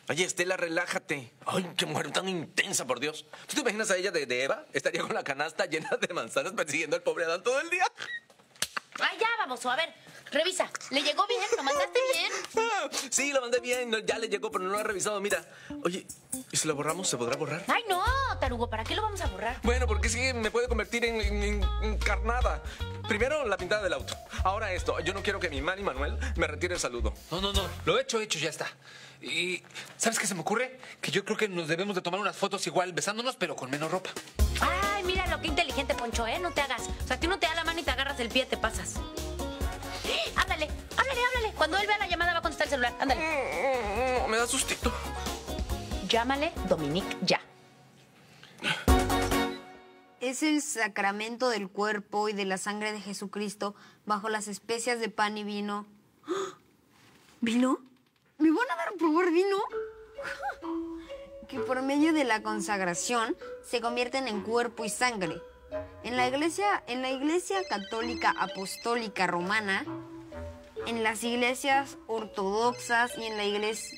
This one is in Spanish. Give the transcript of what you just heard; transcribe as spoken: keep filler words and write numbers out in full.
Oye, Estela, relájate. Ay, qué mujer tan intensa, por Dios. ¿Tú te imaginas a ella de, de Eva? Estaría con la canasta llena de manzanas persiguiendo al pobre Adán todo el día. Ay, ya, baboso. A ver, revisa. ¿Le llegó bien? ¿Lo mandaste bien? Ah, sí, lo mandé bien. Ya le llegó, pero no lo he revisado. Mira. Oye, ¿y si lo borramos? ¿Se podrá borrar? Ay, no, tarugo. ¿Para qué lo vamos a borrar? Bueno, porque sí me puede convertir en, en, en encarnada. Primero, la pintada del auto. Ahora esto. Yo no quiero que mi Manny Manuel me retire el saludo. No, no, no. Lo hecho, hecho, ya está. Y, ¿sabes qué se me ocurre? Que yo creo que nos debemos de tomar unas fotos igual besándonos, pero con menos ropa. Ay, mira lo que inteligente, Poncho, ¿eh? No te hagas. O sea, tú no te da la mano y te agarras el pie, te pasas. ¡Eh! Háblale, háblale, háblale. Cuando él vea la llamada va a contestar el celular. Ándale. Me da sustito. Llámale, Dominique, ya. Es el sacramento del cuerpo y de la sangre de Jesucristo bajo las especias de pan y vino. ¿Vino? ¿Me van a dar a probar vino? Que por medio de la consagración se convierten en cuerpo y sangre. En la iglesia, en la iglesia católica apostólica romana, en las iglesias ortodoxas y en la iglesia,